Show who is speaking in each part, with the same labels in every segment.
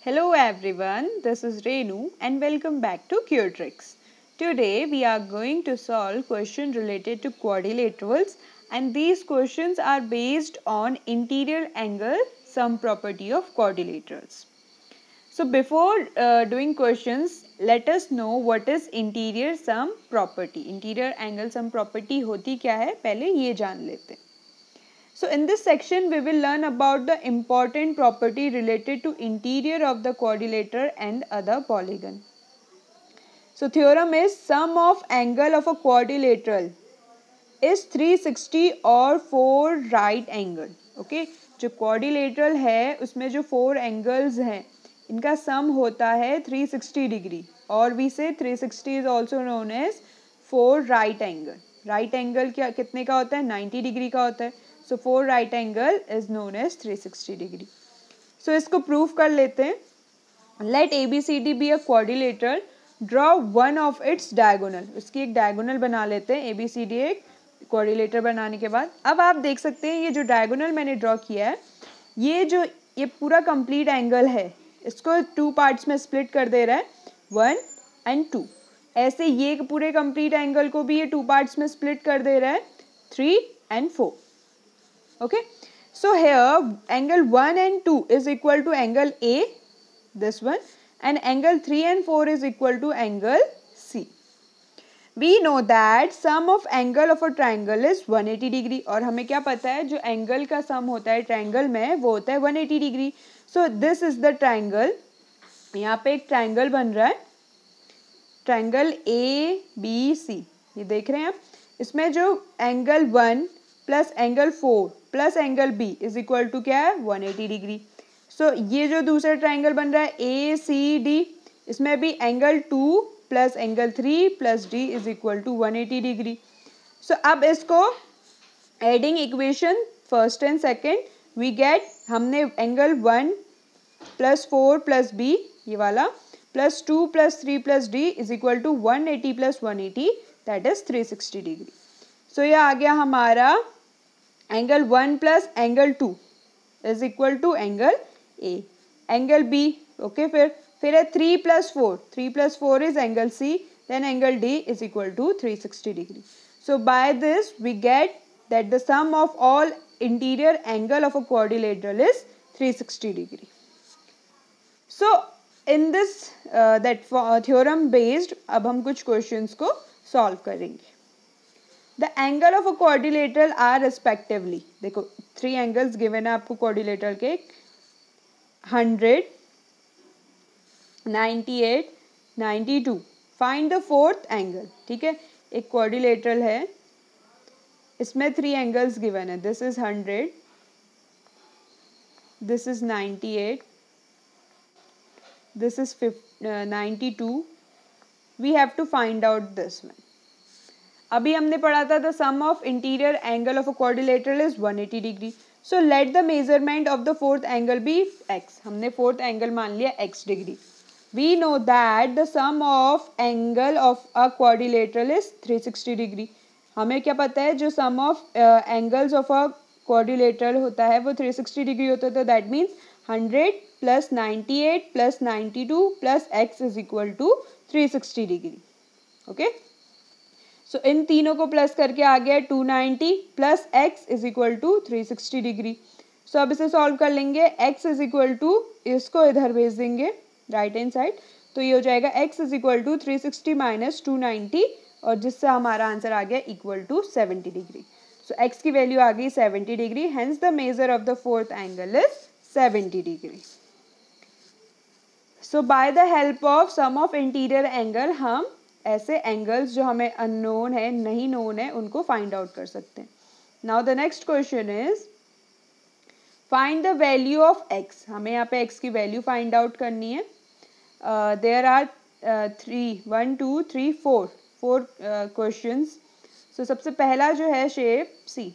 Speaker 1: Hello everyone, this is Renu and welcome back to QTricks. Today we are going to solve questions related to quadrilaterals and these questions are based on interior angle sum property of quadrilaterals. So before doing questions, let us know what is interior sum property. Interior angle sum property होती क्या है पहले ये जान लेते हैं. So in this section we will learn about the important property related to interior of the quadrilateral and other polygon. So theorem is sum of angle of a quadrilateral is 360 और 4 right angle. Okay, जो quadrilateral है उसमें जो 4 angles हैं इनका sum होता है 360 degree और we say 360 is also known as 4 right angle. Right angle क्या कितने का होता है 90 degree का होता है. So 4 right angle is known as 360 degree. So इसको prove कर लेते हैं. Let ABCD be a quadrilateral. Draw one of its diagonal. उसकी एक diagonal बना लेते हैं. ABCD एक quadrilateral बनाने के बाद अब आप देख सकते हैं ये जो diagonal मैंने draw किया है ये पूरा complete angle है इसको 2 parts में split कर दे रहा है 1 and 2. ऐसे ये पूरे complete angle को भी ये 2 parts में split कर दे रहा है 3 and 4. Okay, so here angle 1 and 2 is equal to angle A, this one, and angle 3 and 4 is equal to angle C. We know that sum of angle of a triangle is 180 degree और हमें क्या पता है जो angle का sum होता है triangle में वो होता है 180 degree. So this is the triangle. यहाँ पे एक triangle बन रहा है triangle ABC. ये देख रहे हैं आप इसमें जो angle 1 plus angle 4 plus angle B is equal to क्या है 180 डिग्री. सो ये जो दूसरा ट्राइंगल बन रहा है ए सी डी इसमें भी angle 2 plus angle 3 plus D is equal to 180 degree. So अब इसको adding equation first and second we get हमने एंगल 1 प्लस 4 प्लस बी ये वाला plus 2 plus 3 plus D is equal to 180 plus 180 that is 360 degree. So ये आ गया हमारा angle 1 plus angle 2 is equal to angle A. Angle B okay फिर है 3 plus 4 is angle C then angle D is equal to 360 degree. So by this we get that the sum of all interior angle of a quadrilateral is 360 degree. So in this that theorem based अब हम कुछ questions को solve करेंगे. The angle of a quadrilateral are respectively देखो 3 angles given है आपको quadrilateral के 100, 98, 92. Find the fourth angle. ठीक है एक quadrilateral है इसमें 3 angles given है. This is 100, this is 98, this is 92. We have to find out this one. अभी हमने पढ़ा था the sum of interior angle of a quadrilateral is 180 degree. So let the measurement of the fourth angle be x. हमने fourth angle मान लिया x degree. We know that the sum of angle of a quadrilateral is 360 degree. हमें क्या पता है जो sum of angles of a quadrilateral होता है वो 360 डिग्री होता है. तो that means 100 plus 98 plus 92 plus x is equal to 360 degree. Okay so इन तीनों को प्लस करके आ गया 290 plus x is equal to 360 degree. So अब इसे सॉल्व कर लेंगे. एक्स इज इक्वल टू इसको इधर भेज देंगे राइट हैंड साइड तो ये हो जाएगा X is equal to 360 minus 290 और जिससे हमारा आंसर आ गया equal to 70 degree. So X की वैल्यू आ गई 70 degree. Hence the measure of the fourth angle is 70 degree. So by the help of sum of interior angle हम ऐसे एंगल्स जो हमें अननोन है नहीं नोन है उनको फाइंड आउट कर सकते हैं. Now the next question is find the value of X. हमें यहाँ पे एक्स की वैल्यू फाइंड आउट करनी है. There are 1 2 3 4 questions. सो सबसे पहला जो है शेप सी.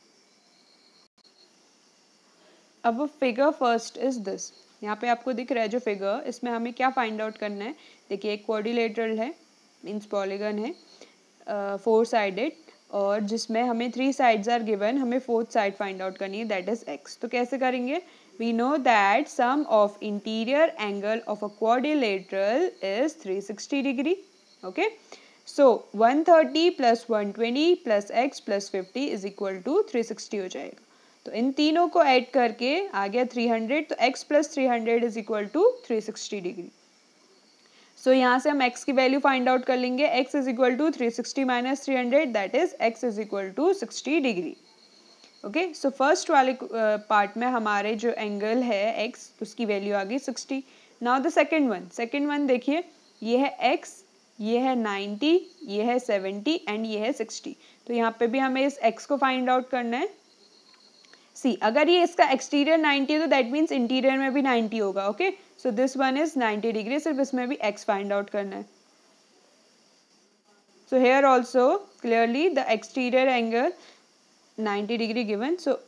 Speaker 1: अब फिगर फर्स्ट इज दिस. यहाँ पे आपको दिख रहा है जो फिगर इसमें हमें क्या फाइंड आउट करना है. देखिए एक क्वाड्रिलेटरल है मीन्स पॉलीगन है 4 साइडेड और जिसमें हमें 3 साइड्स आर गिवन. हमें फोर्थ साइड फाइंड आउट करनी है दैट इज एक्स. तो कैसे करेंगे we know that sum of interior angle of a quadrilateral is 360 degree. Okay, so 130 plus 120 plus x plus 50 is equal to 360 हो जाएगा. तो इन तीनों को ऐड करके आ गया 300, तो x plus 300 is equal to 360 degree. सो यहाँ से हम x की वैल्यू फाइंड आउट कर लेंगे. x is equal to 360 minus 300, that is x is equal to 60 degree. Okay, so first वाले पार्ट में हमारे जो एंगल है x, उसकी वैल्यू आ गई 60. नाउ द सेकेंड वन देखिए, ये है x, ये है 90, ये है 70 एंड ये है 60. तो यहाँ पे भी हमें इस x को फाइंड आउट करना है. सी, अगर ये इसका एक्सटीरियर 90 है तो दैट मीन्स इंटीरियर में भी 90 होगा. Okay, so this one is 90 degree, सिर्फ इसमें भी x फाइंड आउट करना है. So here also clearly the exterior angle 90 degree given. So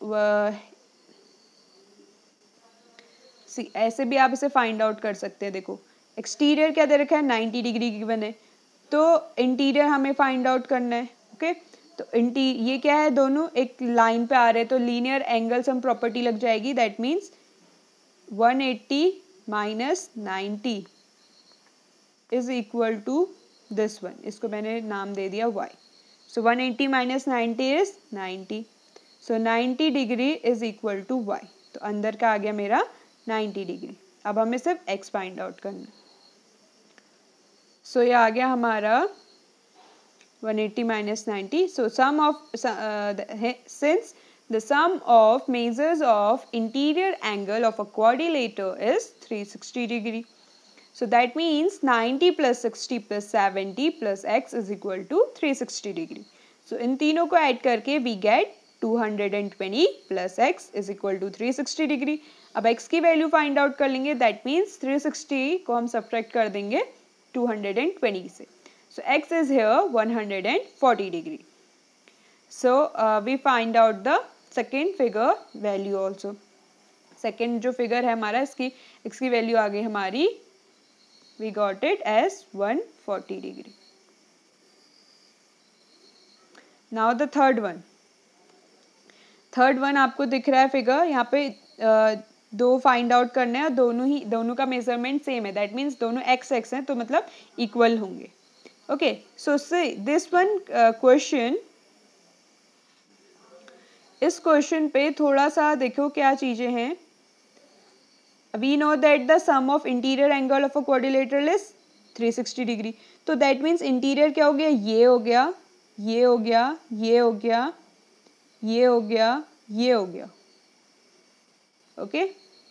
Speaker 1: see, ऐसे भी आप इसे फाइंड आउट कर सकते हैं. देखो एक्सटीरियर क्या दे रखा है, 90 डिग्री गिवन है, तो इंटीरियर हमें फाइंड आउट करना है. ओके, तो ये क्या है, दोनों एक लाइन पे आ रहे हैं, तो लीनियर एंगल सम प्रॉपर्टी लग जाएगी. That means 180 minus 90 is equal to this one. इसको मैंने नाम दे दिया y. So 180 minus 90 is 90. So 90 degree is equal to y. तो अंदर का आ गया मेरा 90 डिग्री. अब हमें सिर्फ x फाइंड आउट करना है. सो ये आ गया हमारा 180 minus 90. So sum of since the sum of measures of interior angle of a quadrilateral is 360 degree. So that means 90 plus 60 plus 70 plus x is equal to 360 degree. So इन तीनों को add करके we get 220 plus x is equal to 360 degree. अब x की value find out कर लेंगे. That means 360 को हम subtract कर देंगे 220 से. So x is here 140 degree. So we find out the second figure value also. Second जो figure है हमारा, इसकी x की वैल्यू आ गई हमारी, we got it as 140 degree. Now the third one आपको दिख रहा है फिगर. यहाँ पे दो फाइंड आउट करने हैं, दोनों का मेजरमेंट सेम है. दैट मीन्स दोनों x हैं, तो मतलब इक्वल होंगे. Okay, so see this one question. इस क्वेश्चन पे थोड़ा सा देखो क्या चीजें हैं. We know that the sum of interior angle of a quadrilateral is 360 degree. तो that means इंटीरियर क्या हो गया, ये हो गया, ये हो गया, ये हो गया, ये हो गया, ये हो गया. Okay,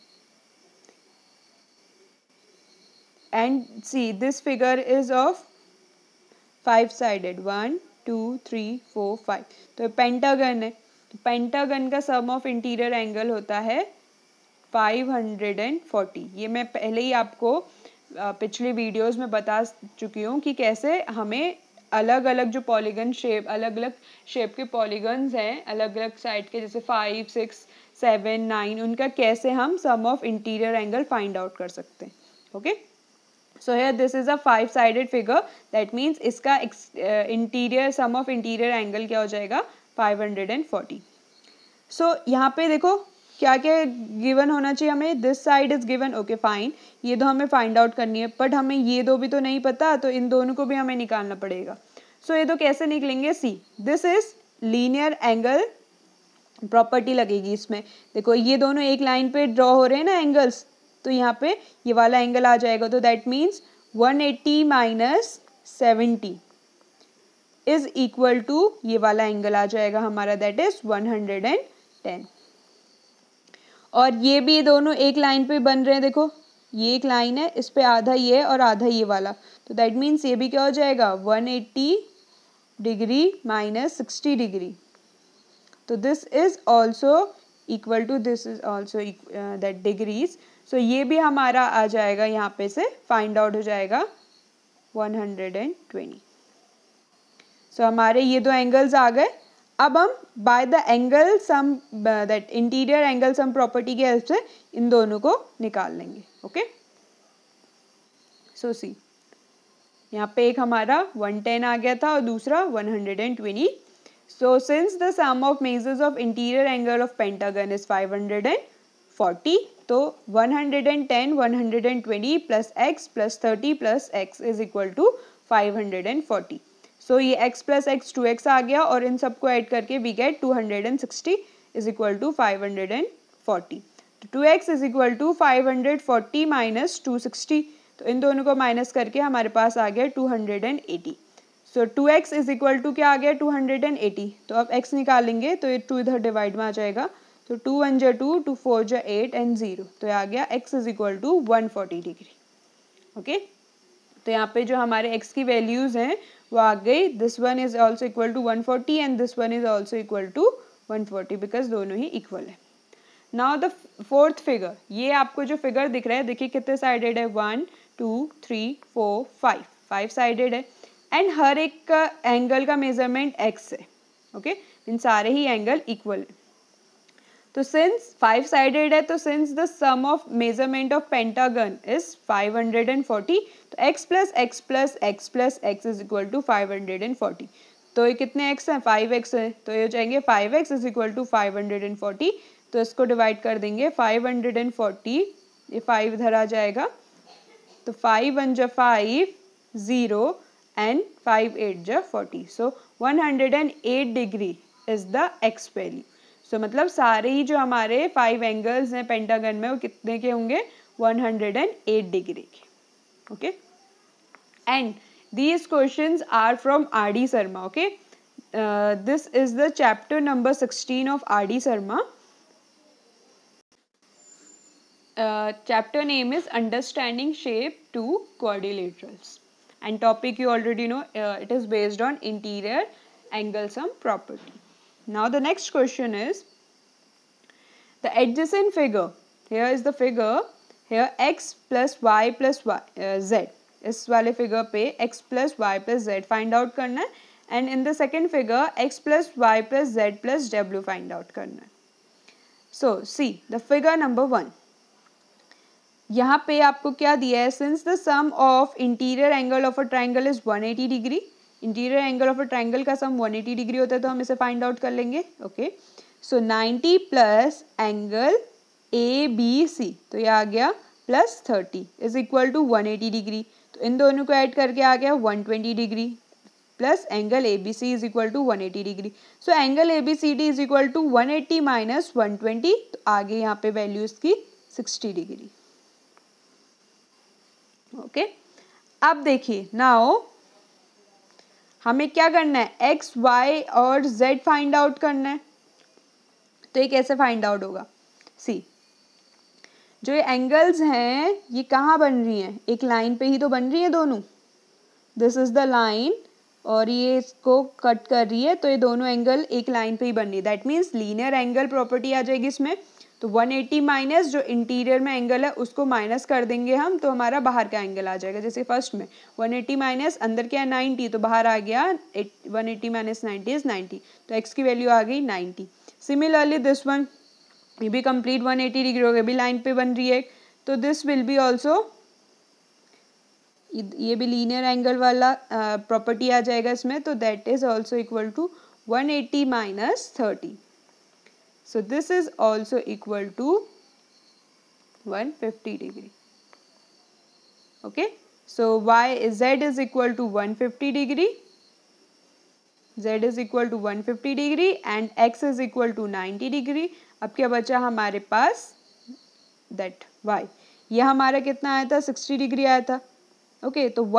Speaker 1: and see this figure is of 5 sided, 1 2 3 4 5. तो पेंटागन है, तो पेंटागन का सम ऑफ इंटीरियर एंगल होता है 540. ये मैं पहले ही आपको पिछले वीडियोस में बता चुकी हूँ कि कैसे हमें अलग अलग जो पॉलीगन शेप, अलग अलग शेप के पॉलीगन्स हैं अलग अलग साइड के, जैसे 5 6 7 9, उनका कैसे हम sum of interior angle find out कर सकते हैं. Okay, so here this is a 5 sided figure. that means इसका interior sum of interior angle क्या हो जाएगा, 540. so यहाँ पे देखो क्या क्या गिवन होना चाहिए हमें. This side is given. Okay fine, ये दो हमें फाइंड आउट करनी है, बट हमें ये दो भी तो नहीं पता, तो इन दोनों को भी हमें निकालना पड़ेगा. सो ये दो कैसे निकलेंगे. See, this is linear angle property लगेगी इसमें. देखो ये दोनों एक लाइन पे ड्रॉ हो रहे हैं ना एंगल्स, तो यहाँ पे ये वाला एंगल आ जाएगा. तो that means 180 minus 70 is equal to ये वाला एंगल आ जाएगा हमारा, दैट इज 110. और ये भी दोनों एक लाइन पे बन रहे हैं. देखो ये एक लाइन है, इस पे आधा ये और आधा ये वाला, तो दैट मीन्स ये भी क्या हो जाएगा 180 डिग्री माइनस 60 डिग्री. तो this is also equal to this is also that degrees. So ये भी हमारा आ जाएगा, यहाँ पे से फाइंड आउट हो जाएगा 120. सो हमारे ये दो एंगल्स आ गए. अब हम by the angle sum, that interior angle sum property की हेल्प से इन दोनों को निकाल लेंगे. ओके, सो सी यहाँ पे एक हमारा 110 आ गया था और दूसरा 120. So since the sum of measures of interior angle of pentagon is 540, 40, तो 110 120 plus x plus 30 plus x is equal to 540. So ये x प्लस एक्स 2x आ गया और इन सबको ऐड करके we get 260 is equal to 540. तो 2x is equal to 540 minus 260, तो इन दोनों को माइनस करके हमारे पास आ गया 280. सो 2x इज इक्वल टू क्या आ गया 280. तो अब x निकालेंगे तो ये 2 इधर डिवाइड में आ जाएगा, तो 2 1 जा 2, 2 4 जा 8 एंड 0, तो ये आ गया x is equal to 140 degree. Okay, तो यहाँ पे जो हमारे x की वैल्यूज़ हैं वो आ गई. This one is also equal to 140 and this one is also equal to 140 because दोनों ही इक्वल है. नाउ द फोर्थ फिगर, ये आपको जो फिगर दिख रहा है देखिए कितने साइडेड है, 1 2 3 4 5 साइडेड है एंड हर एक का एंगल का मेजरमेंट x है. ओके, इन सारे ही एंगल इक्वल है. तो सिंस 5 साइडेड है, तो since the sum of measurement of pentagon is 540, तो x plus x plus x plus x is equal to 540. तो ये कितने x हैं, 5x है, तो ये हो जाएंगे 5x इज इक्वल टू 540. तो इसको डिवाइड कर देंगे 540, ये 5 इधर आ जाएगा, तो 5 1 जा 5 0 एंड 5 8 जा 40. So 108 degree is the x value. So मतलब सारे ही जो हमारे 5 एंगल्स हैं पेंटागन में वो कितने के होंगे, 108 डिग्री के. Okay, and these questions are from R.D. Sharma. Okay, this is the chapter number 16 of R.D. Sharma. Chapter name is Understanding Shape to Quadrilaterals, and topic you already know, it is based on interior angle sum property. Now the next question is the adjacent figure. Here is the figure, here x plus y plus y, z. इस वाले figure पे x plus y plus z find out करना है and in the second figure x plus y plus z plus w find out करना है. So see the figure number 1. यहाँ पे आपको क्या दिया है, since the sum of interior angle of a triangle is 180 degree, interior angle of a triangle का sum 180 degree होता है, तो हम इसे फाइंड आउट कर लेंगे. Okay, so 90 plus angle ABC, तो ये आ गया plus 30 is equal to 180 degree. तो इन दोनों को ऐड करके आ गया 120 degree plus angle ABC is equal to 180 degree. So angle ABCD is equal to 180 minus 120, तो आगे यहाँ पे वैल्यू इसकी 60 डिग्री. ओके, अब देखिए नाउ हमें क्या करना है, x y और z फाइंड आउट करना है. तो ये कैसे फाइंड आउट होगा, सी जो ये एंगल्स हैं ये कहाँ बन रही हैं, एक लाइन पे ही तो बन रही है दोनों. दिस इज द लाइन और ये इसको कट कर रही है, तो ये दोनों एंगल एक लाइन पे ही बन रही है. That means linear angle property आ जाएगी इसमें. तो 180 माइनस जो इंटीरियर में एंगल है उसको माइनस कर देंगे हम, तो हमारा बाहर का एंगल आ जाएगा. जैसे फर्स्ट में 180 माइनस अंदर क्या है 90, तो बाहर आ गया 180 माइनस 90 इज 90, तो x की वैल्यू आ गई 90. सिमिलरली दिस वन, ये भी कंप्लीट 180 डिग्री हो गया, भी लाइन पे बन रही है, तो दिस विल बी ऑल्सो, ये भी लीनियर एंगल वाला प्रॉपर्टी आ जाएगा इसमें, तो that is also equal to 180 minus 30. So this is also equal to 150 degree. Okay, so z is equal to 150 degree, z is equal to 150 degree and x is equal to 90 degree. अब क्या बचा हमारे पास, that y, ये हमारा कितना आया था, 60 degree आया था. ओके, तो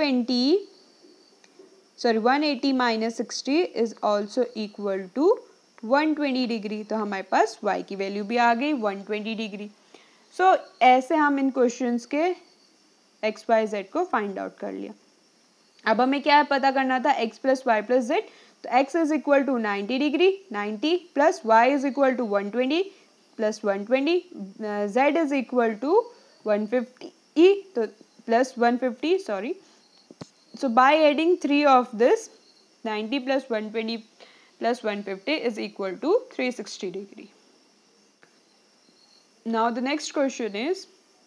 Speaker 1: 180 minus 60 is also equal to 120 degree. तो हमारे पास y की वैल्यू भी आ गई 120 डिग्री. सो ऐसे हम इन क्वेश्चंस के x y z को फाइंड आउट कर लिया. अब हमें क्या पता करना था, x plus y plus z. तो x is equal to 90 degree, 90 plus y is equal to 120 plus 120, z is equal to 150 तो plus 150 sorry. So by adding 3 of this 90 plus 120 plus 150 is equal to 360 degree. Now the next question is,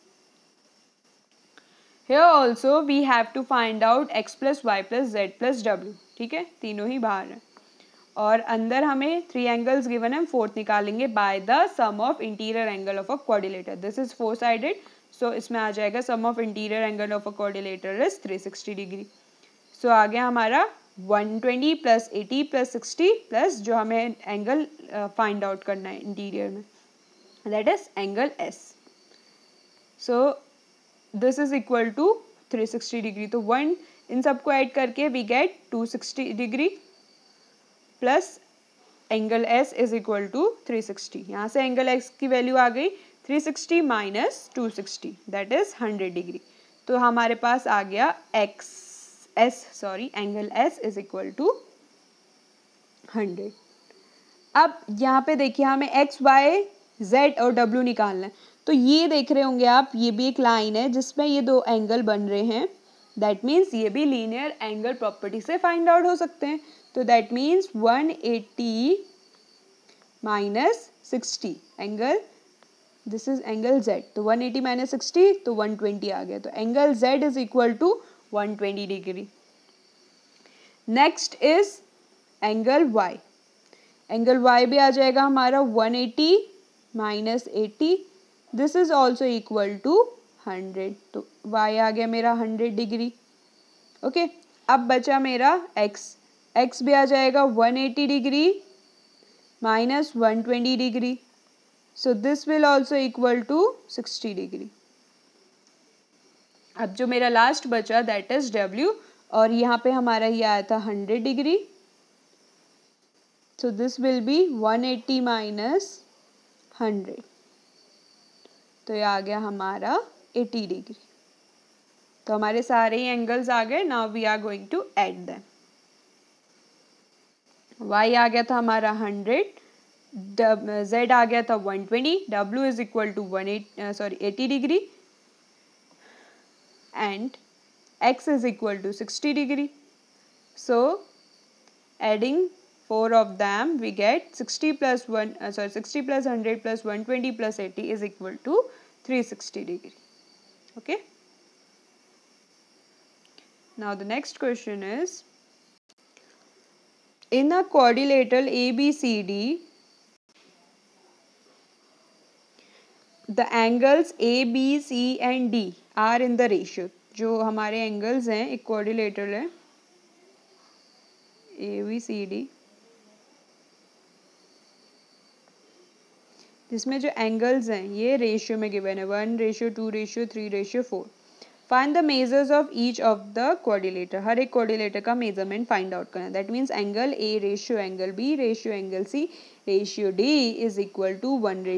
Speaker 1: here also we have to find out x plus y plus z plus w. ठीक है, तीनों ही बाहर है और अंदर हमें 3 angles given है, हम फोर्थ निकालेंगे by the sum of interior angle of a quadrilateral. This is 4 sided, so इसमें आ जाएगा sum of interior angle of a quadrilateral is 360 degree. So आ गया हमारा 120 प्लस 80 प्लस 60 प्लस जो हमें एंगल फाइंड आउट करना है इंटीरियर में, that is angle s. So this is equal to 360 degree. तो वन इन सबको ऐड करके we get 260 degree plus angle s is equal to 360. यहाँ से एंगल एक्स की वैल्यू आ गई 360 माइनस 260, दैट इज 100 डिग्री. तो हमारे पास आ गया angle s is equal to 100. अब यहाँ पे देखिए हमें एक्स वाई जेड और डब्ल्यू निकालना है. तो ये देख रहे होंगे आप, ये भी एक लाइन है जिसमें ये दो एंगल बन रहे हैं. दैट मीन्स ये भी लीनियर एंगल प्रॉपर्टी से फाइंड आउट हो सकते हैं. तो that means 180 minus 60 angle, this is angle z. तो 180 माइनस 60 तो 120 आ गया. तो angle z is equal to 120 degree. Next is angle y. Angle y भी आ जाएगा हमारा 180 minus 80, this is also equal to 100. तो वाई आ गया मेरा 100 डिग्री. ओके, अब बचा मेरा एक्स. एक्स भी आ जाएगा 180 degree minus 120 degree. So this will also equal to 60 degree. अब जो मेरा लास्ट बचा दैट इज डब्ल्यू, और यहाँ पे हमारा ये आया था 100 degree. So this will be 180 minus 100. तो ये आ गया हमारा 80 डिग्री. तो हमारे सारे ही एंगल्स आ गए. Now we are going to add them. y आ गया था हमारा 100, z आ गया था 120, w is equal to 80 degree and x is equal to 60 degree. So adding 4 of them we get 60 plus 100 plus 120 plus 80 is equal to 360 degree. Okay. Now the next question is, in a quadrilateral ABCD, the angles A, B, C and D are in the ratio. जो हमारे angles हैं एक quadrilateral है ABCD, जिसमें जो angles हैं ये ratio में गिवन है 1:2:3:4. Find the measures of each of the quadrilateral. हर एक क्वाड्रिलेटर का मेजरमेंट फाइंड आउट करना है. That means angle A ratio angle B ratio angle C ratio D is equal to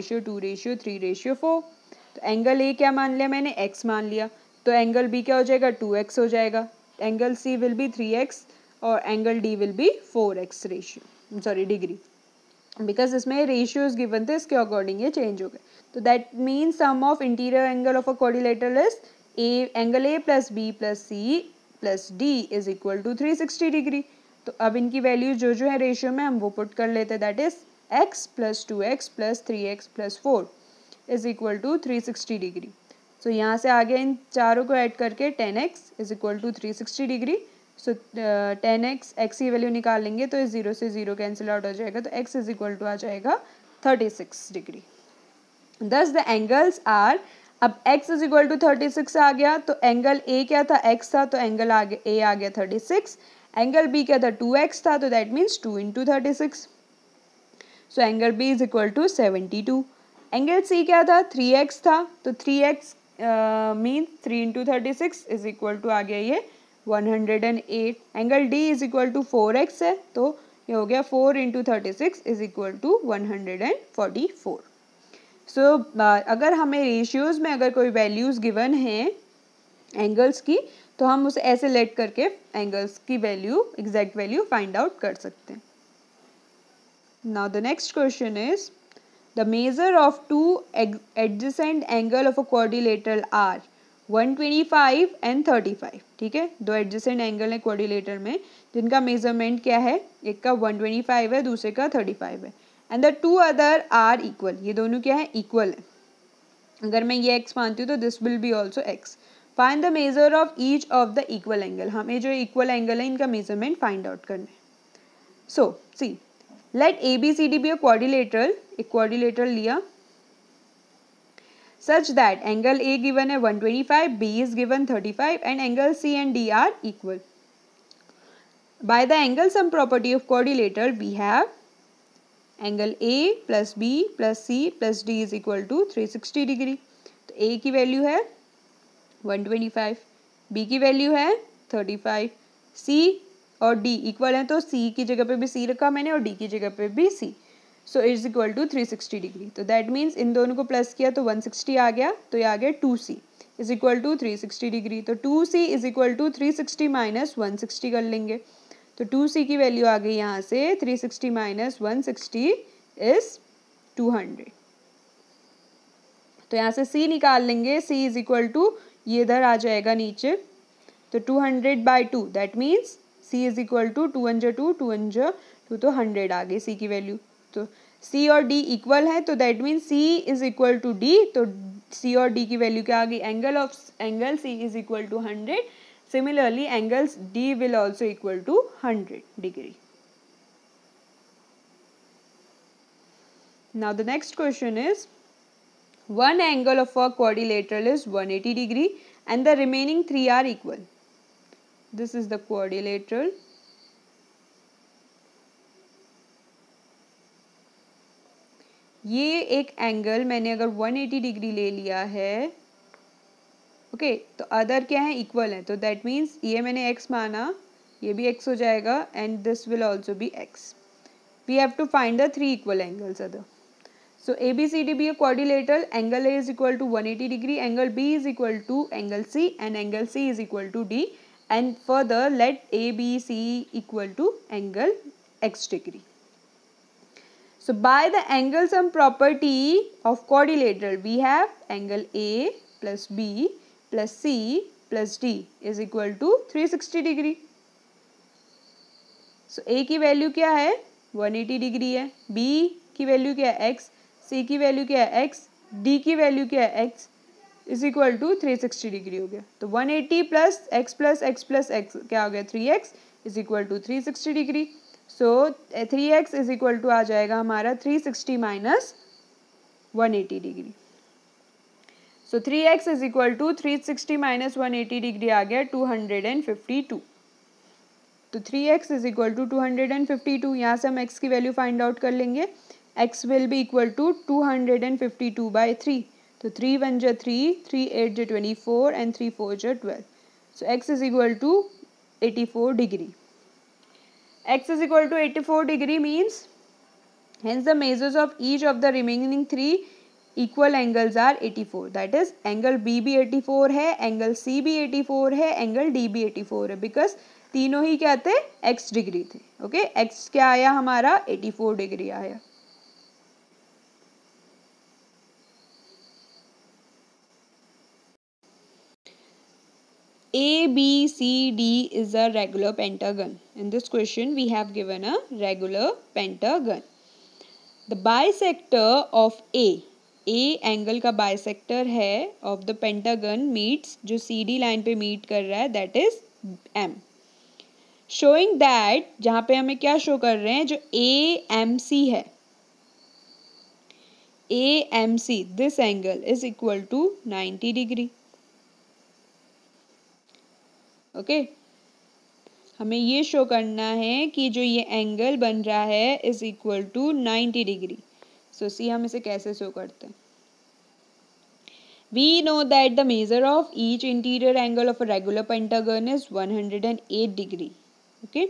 Speaker 1: 1:2:3:4. तो एंगल ए क्या मान लिया मैंने, एक्स मान लिया. तो एंगल बी क्या हो जाएगा, 2x हो जाएगा. Angle C will be 3x और angle D will be 4x degree. Because इसमें रेशियोज गिवन थे, इसके अकॉर्डिंग ये चेंज हो गए. तो that means sum of interior angle of a quadrilateral is angle A plus B plus C plus D is equal to 360 degree. तो अब इनकी वैल्यू जो है रेशियो में हम वो पुट कर लेते हैं. That is x plus 2x plus 3x plus 4 is equal to 360 degree. So यहाँ से आगे इन चारों को ऐड करके 10x is equal to 360 degree. So 10x, x की वैल्यू निकालेंगे तो इस 0 से 0 कैंसिल आउट हो जाएगा. तो x इज इक्वल टू आ जाएगा 36 degree. Thus the angles are, अब x इज इक्वल टू 36 आ गया. तो एंगल a क्या था, x था. तो एंगल a आ गया 36. एंगल b क्या था, 2x था. तो that means 2 into 36. So angle b is equal to 72. Angle c क्या था, 3x था. तो 3x means 3 into 36 is equal to आ गया ये 108. Angle D is equal to 4x है. तो ये हो गया 4 into 36 is equal to 144. So अगर हमें रेशियोज में अगर कोई वैल्यूज गिवन हैं एंगल्स की, तो हम उसे ऐसे लेट करके एंगल्स की value, exact value find out कर सकते हैं. Now the next question is, the measure of two adjacent angle of a quadrilateral are 125 and 35. ठीक है, दो एडजेसेंट एंगल है क्वाड्रिलेटर में जिनका मेजरमेंट क्या है, एक का 125 है दूसरे का 35 है. And the two other are equal. ये दोनों क्या है, इक्वल है. अगर मैं ये x मानती हूँ तो this will be also x. Find the measure of each of the equal angle. हमें जो इक्वल एंगल है इनका मेजरमेंट फाइंड आउट करना है. So see, let A B C D be a quadrilateral, एक क्वाड्रिलेटरल लिया, such that angle A given है 125, B is given 35 and angle C and D are equal. By the angle sum property of quadrilateral, we have angle A plus B plus C plus D is equal to 360 degree. तो A की value है 125, B की value है 35, C और D equal है तो C की जगह पे भी C रखा मैंने और D की जगह पे भी C. So is equal to 360 degree. तो दैट मीन्स इन दोनों को प्लस किया तो 160 आ गया, तो ये आ गया 2C is equal to 360 degree. तो 2C is equal to 360 minus 160 कर लेंगे. तो 2C की वैल्यू आ गई यहाँ से 360 माइनस 160 इज 200. तो यहाँ से C निकाल लेंगे. C इज इक्वल टू ये इधर आ जाएगा नीचे, तो 200/2 that means C is equal to 2 × 2 2 × 2 तो 100 आ गई C की वैल्यू. तो C और D इक्वल है तो that means C is equal to D. तो C और D की वैल्यू क्या आ गई? Angle C is equal to 100. Similarly angle D will also equal to 100 degree. Now the next question is one angle of a quadrilateral is 180 degree and the remaining 3 are equal. This is the quadrilateral. ये एक angle मैंने अगर 180 degree ले लिया है, okay, तो other क्या है? इक्वल है. तो दैट मीन्स ये मैंने x माना, ये भी x हो जाएगा and this will also be x. We have to find the 3 equal angles other. So ABCD be a quadrilateral, angle A is equal to 180 degree, angle B is equal to angle C and angle C is equal to D, and further let ABC equal to angle X degree. So by the angle sum property of quadrilateral, we have angle A plus B plus C plus D is equal to 360 degree. So A की value क्या है? 180 degree है. B की value क्या है? X. C की value क्या है? X. D की वैल्यू क्या है? X is equal to 360 degree हो गया. तो 180 plus x plus x plus x क्या हो गया? 3x is equal to 360 degree. So 3x is equal to आ जाएगा हमारा 360 minus 180 degree. So 3x is equal to 360 minus 180 degree आ गया 252. तो 3x इज इक्वल टू 252. यहाँ से हम x की वैल्यू फाइंड आउट कर लेंगे. x will be equal to 252/3. तो 3 1 जा 3, 3 8 जा 24 and 3 4 जा 12. So x is equal to 84 degree. X is equal to 84 degree means hence the measures of each of the remaining 3 equal angles are 84. That is angle B भी 84 है, angle C भी 84 है, angle D भी 84 है, because तीनों ही क्या थे? x degree थे. ओके, x क्या आया हमारा? 84 डिग्री आया. ABCD is a regular pentagon. In this question we have given a regular pentagon. The bisector of A angle का बाइसेक्टर है of the pentagon meets, जो CD लाइन पे meet कर रहा है, that is M. Showing that, जहाँ पे हमें क्या शो कर रहे हैं? जो AMC है, AMC, this angle is equal to 90 degree. Okay, हमें ये शो करना है कि जो ये एंगल बन रहा है is equal to 90 degree. So see हम इसे कैसे शो करते हैं? We know that the measure of each interior angle of a regular pentagon is 108 degree. Okay,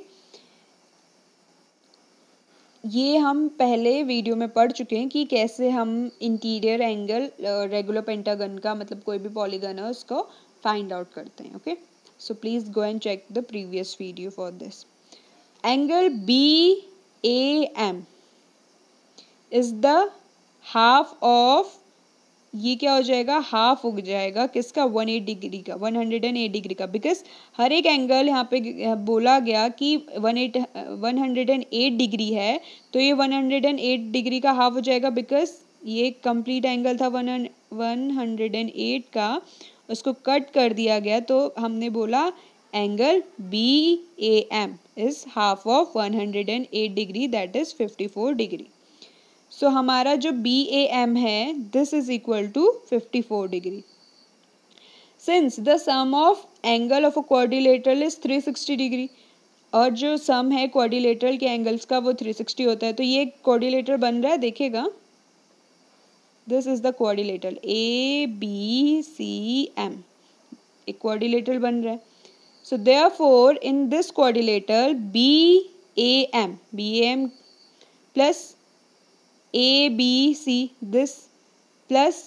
Speaker 1: ये हम पहले वीडियो में पढ़ चुके हैं कि कैसे हम इंटीरियर एंगल रेगुलर पेंटागन का, मतलब कोई भी पॉलीगन है उसको फाइंड आउट करते हैं. Okay, so please go and check the previous video for this. Angle BAM is the half of, ये क्या हो जाएगा? हाफ हो जाएगा किसका? 108 डिग्री का, 108 डिग्री का. बिकॉज हर एक एंगल यहाँ पे बोला गया कि 108 डिग्री है, तो ये 108 डिग्री का हाफ हो जाएगा. बिकॉज ये कंप्लीट एंगल था 108 का, उसको कट कर दिया गया, तो हमने बोला angle BAM is half of 108 degree, that is 54 degree. So हमारा जो BAM है, this is equal to 54 degree. Since the sum of angle of a quadrilateral is 360 degree, और जो सम है क्वाड्रिलेटरल के एंगल्स का वो 360 होता है, तो ये क्वाड्रिलेटरल बन रहा है, देखिएगा. This is the quadrilateral ABCM, एक क्वाड्रिलेटरल बन रहा है. So therefore in this quadrilateral BAM plus ABC, this plus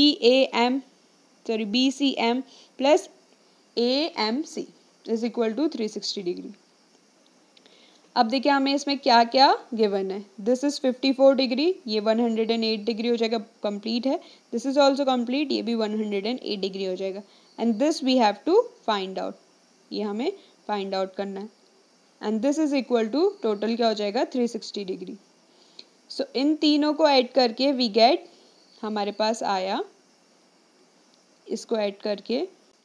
Speaker 1: BCM plus AMC is equal to 360 degree. अब देखिए हमें इसमें क्या क्या गिवन है. दिस इज 54 डिग्री, ये 108 डिग्री हो जाएगा, कंप्लीट है. दिस इज ऑल्सो कंप्लीट, ये भी 108 डिग्री हो जाएगा. And this we have to find out, ये हमें फाइंड आउट करना है. And this is equal to total क्या हो जाएगा 360 डिग्री. सो इन तीनों को ऐड करके वी गेट, हमारे पास आया, इसको ऐड करके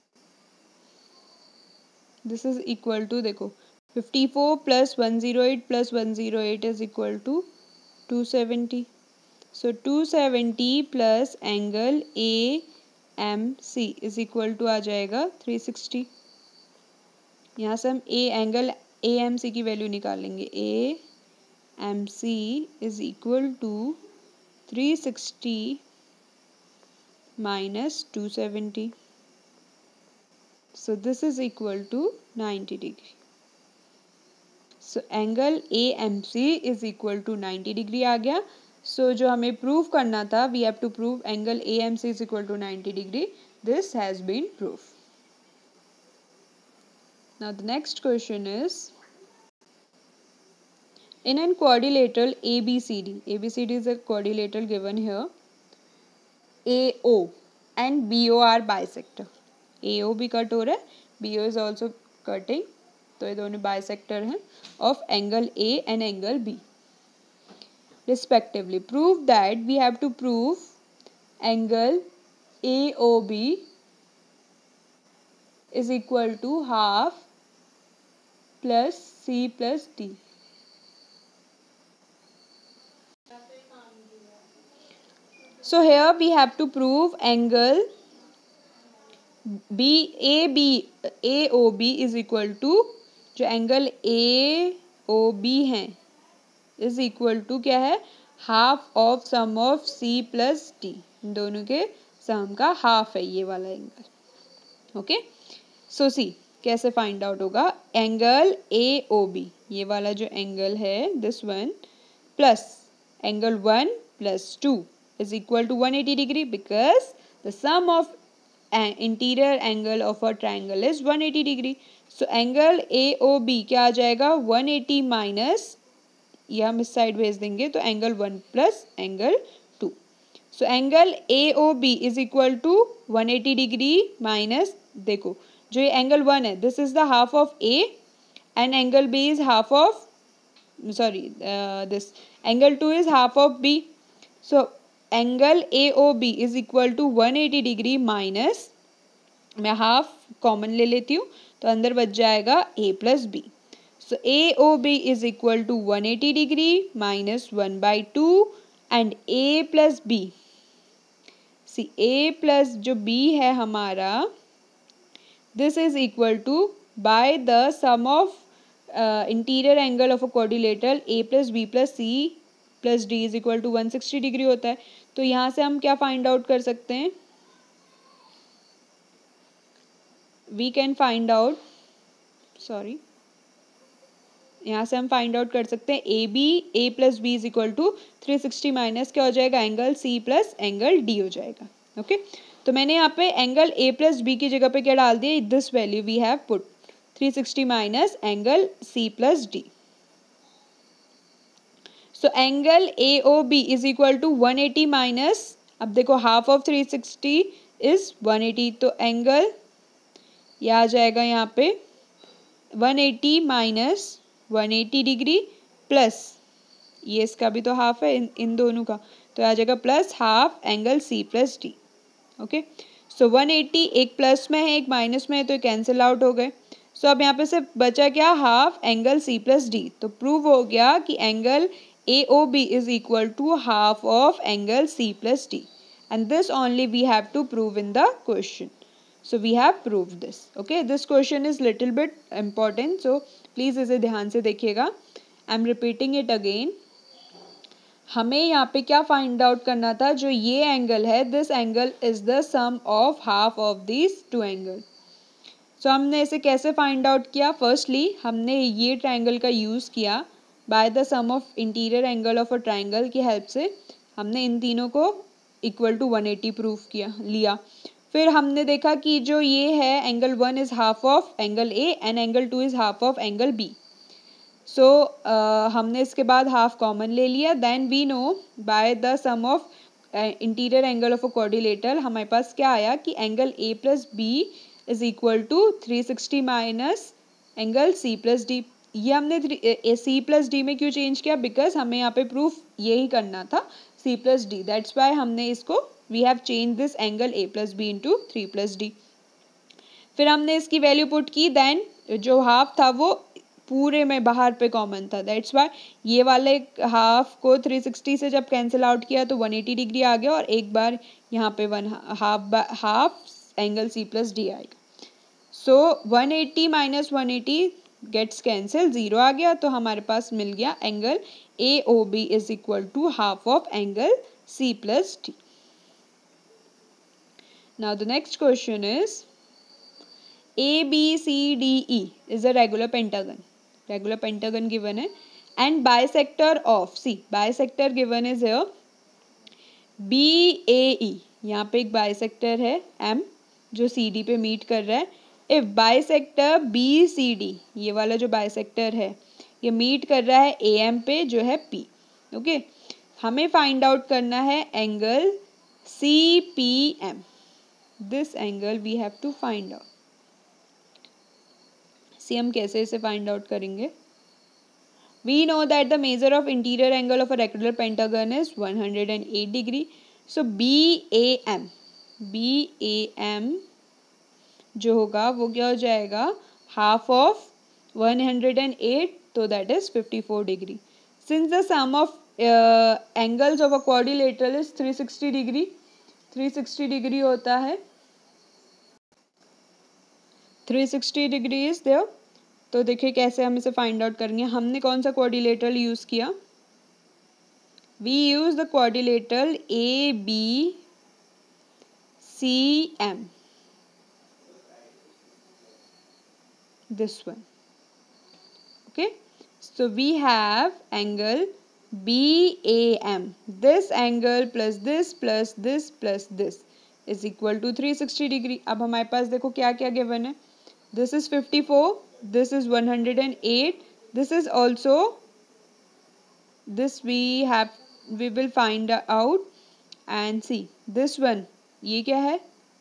Speaker 1: दिस इज इक्वल टू, देखो 54 plus 108 plus 108 is equal to 270. So 270 plus angle AMC is equal to आ जाएगा 360. यहाँ से हम एंगल AMC की वैल्यू निकालेंगे. AMC is equal to 360 minus 270. So this is equal to 90 degree. So angle AMC is equal to 90 degree आ गया. So जो हमें प्रूव करना था, we have to prove angle AMC is equal to 90 degree. This has been prove. Now the next question is, in an quadrilateral ABCD is a quadrilateral given here. AO and BO are bisector. AO भी cut हो रहा है, BO is also cutting, तो ये दोनों bisector हैं of angle A and angle B respectively. Prove that, we have to prove angle AOB is equal to half plus C plus D. So here we have to prove angle AOB is equal to, जो angle AOB है is equal to क्या है, half of sum of C plus D. दोनों के सम का half है ये वाला एंगल. ओके, सो सी कैसे फाइंड आउट होगा. एंगल AOB, ये वाला जो एंगल है this one, plus angle 1 plus 2 is equal to 180 degree, because the sum of interior angle of a triangle is 180 degree. So angle AOB क्या आ जाएगा, 180 minus, ये हम इस साइड भेज देंगे, तो angle 1 plus angle 2. So angle AOB is equal to 180 degree minus, देखो जो ये एंगल 1 है, this is the half of A and angle B is half of, sorry this angle 2 is half of B. So angle AOB is equal to 180 degree minus, मैं half common ले लेती हूँ, तो अंदर बच जाएगा A plus B. So AOB is equal to 180 degree minus 1/2 and A plus B. See A plus जो B है हमारा, this is equal to by the sum of interior angle of a quadrilateral A plus B plus C plus D is equal to 160 degree होता है. तो यहाँ से हम क्या फाइंड आउट कर सकते हैं, we can find out, sorry, यहाँ से हम फाइंड आउट कर सकते हैं A plus B is equal to 360 minus क्या हो जाएगा, angle C plus angle D हो जाएगा. ओके, तो मैंने यहाँ पे एंगल A प्लस B की जगह पे क्या डाल दिया, this value we have put 360 minus angle C plus D. So angle AOB is equal to 180 minus, अब देखो हाफ ऑफ 360 इज 180, तो एंगल ये आ जाएगा यहाँ पे 180 माइनस 180 डिग्री प्लस, ये इसका भी तो हाफ है इन दोनों का, तो आ जाएगा plus half angle C plus D. Okay, so 180 एक प्लस में है एक माइनस में है, तो कैंसिल आउट हो गए. सो अब यहाँ पे से बचा क्या, half angle C plus D. तो प्रूव हो गया कि angle A O B is equal to half of angle C plus D, and this only we have to prove in the question. So we have proved this. Okay, this question is little bit important, so please इसे ध्यान से देखिएगा. I am repeating it again. हमें यहाँ पे क्या find out करना था, जो ये एंगल है, this angle is the sum of half of this two angle. So हमने इसे कैसे फाइंड आउट किया, फर्स्टली हमने ये ट्राइंगल का यूज़ किया by the sum of interior angle of a triangle की हेल्प से. हमने इन तीनों को इक्वल टू 180 प्रूफ लिया. फिर हमने देखा कि जो ये है angle 1 is half of angle A and angle 2 is half of angle B. So हमने इसके बाद हाफ कॉमन ले लिया. Then we know by the sum of interior angle of a quadrilateral हमारे पास क्या आया कि angle A plus B is equal to 360 minus angle C plus D. ये हमने सी प्लस डी में क्यों चेंज किया, बिकॉज हमें यहाँ पे प्रूफ यही करना था C plus D. That's why हमने इसको we have change this angle A plus B into 3 plus D. फिर हमने इसकी वैल्यू पुट की. देन जो हाफ था वो पूरे में बाहर पे कॉमन था. दैट्स वाई ये वाले हाफ को 360 से जब कैंसिल आउट किया तो 180 डिग्री आ गया, और एक बार यहाँ पे half angle C plus D आएगा. सो 180 माइनस 180 गेट्स कैंसिल, 0 आ गया. तो हमारे पास मिल गया angle A O B is equal to half of angle C plus D. Now the next question is ABCDE is a regular pentagon. Regular pentagon given है, and bisector of, see bisector given is here BAE. यहाँ पे एक bisector है M जो CD पे meet कर रहा है. If bisector BCD, ये वाला जो bisector है ये मीट कर रहा है AM पे जो है P. ओके, हमें फाइंड आउट करना है angle CPM. This angle we have to find out. See हम कैसे इसे फाइंड आउट करेंगे. We know that the measure of interior angle of a rectangular pentagon is 108 degree. So BAM जो होगा वो क्या हो जाएगा, हाफ ऑफ 108, तो that is 54 degree. Since the sum of angles of a quadrilateral is 360 degree, 360 degree होता है, 360 degree is there. तो देखिए कैसे हम इसे फाइंड आउट करेंगे. हमने कौन सा क्वाड्रिलेटरल यूज़ किया, we use the quadrilateral ABCM, this one. Okay, so we have angle BAM. This angle plus this plus this plus this is equal to 360 degree. अब हमारे पास देखो क्या क्या गिवन है. This is 54, this is 108, this is also, this we will find out, and see this one, ये क्या है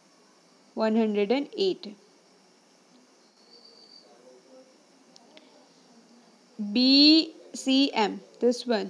Speaker 1: 108. BCM, this one.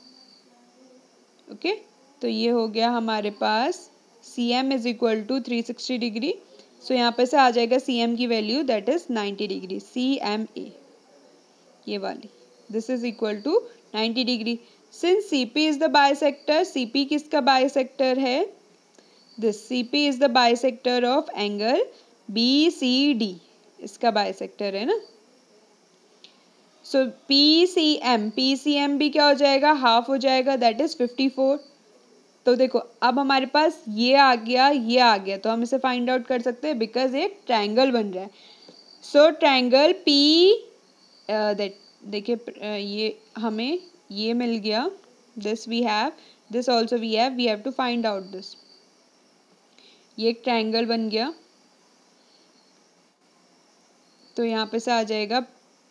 Speaker 1: Okay, तो ये हो गया हमारे पास CM is equal to 360 degree. So यहाँ पे से आ जाएगा CM की value that is 90 degree. CMA ये वाली, this is equal to 90 degree. Since CP is the bisector, CP किसका बाइसेक्टर है, this CP is the bisector of angle BCD, इसका बाइसेक्टर है ना. सो PCM भी क्या हो जाएगा, हाफ हो जाएगा, दैट इज 54. तो देखो अब हमारे पास ये आ गया, ये आ गया, तो हम इसे फाइंड आउट कर सकते हैं बिकॉज एक ट्रायंगल बन रहा है. सो ट्रायंगल P दैट, देखिए ये हमें ये मिल गया, this we have, this also we have to find out this. ये एक ट्रायंगल बन गया, तो यहाँ पे से आ जाएगा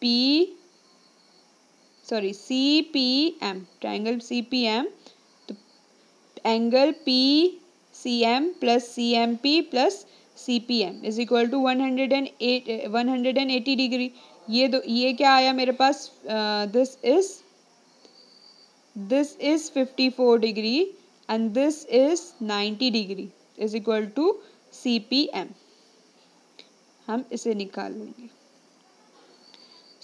Speaker 1: CPM, ट्रायंगल CPM. तो angle PCM plus CMP plus CPM is equal to 180 degree. ये क्या आया मेरे पास, this is 54 degree and this is 90 degree is equal to CPM. हम इसे निकाल लेंगे.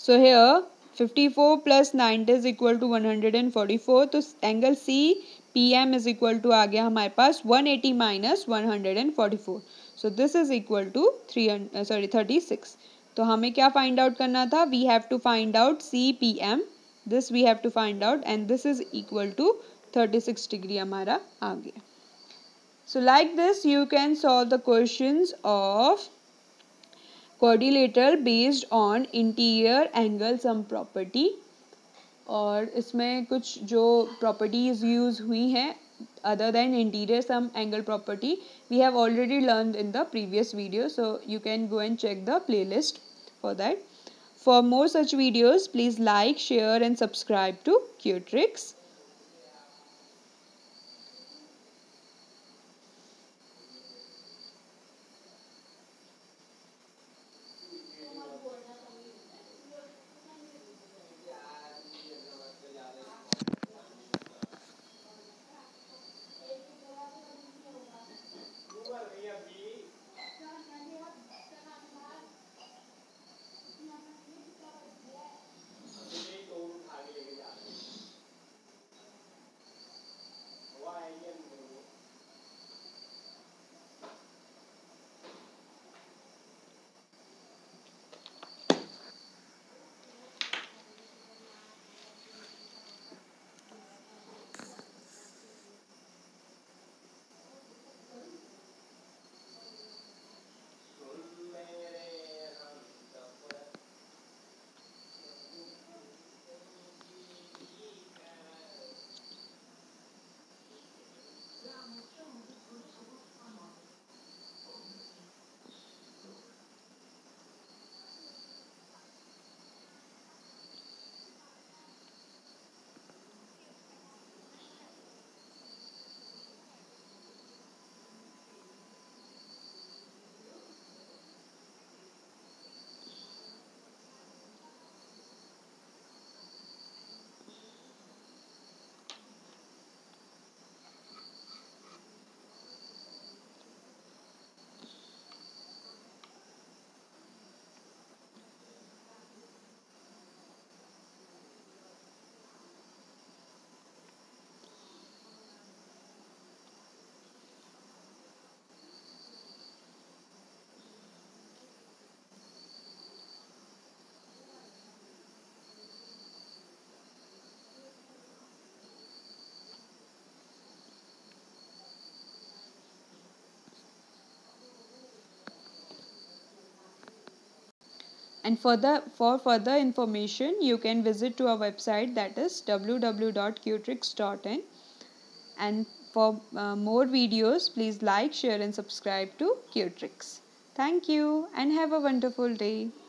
Speaker 1: So here 54 plus 90 is equal to 144. तो angle C P M is equal to आ गया हमारे पास 180 minus 144. So this is equal to 36. तो हमें क्या फाइंड आउट करना था? We have to find out C P M. This we have to find out and this is equal to 36 degree हमारा आ गया. So like this you can solve the questions of quadrilateral based on interior angle sum property. और इसमें कुछ जो properties use हुई हैं other than interior sum angle property we have already learned in the previous video, so you can go and check the playlist for that. For more such videos please like, share and subscribe to QTricks. And for further information, you can visit to our website, that is www.qtricks.in. And for more videos, please like, share and subscribe to QTricks. Thank you and have a wonderful day.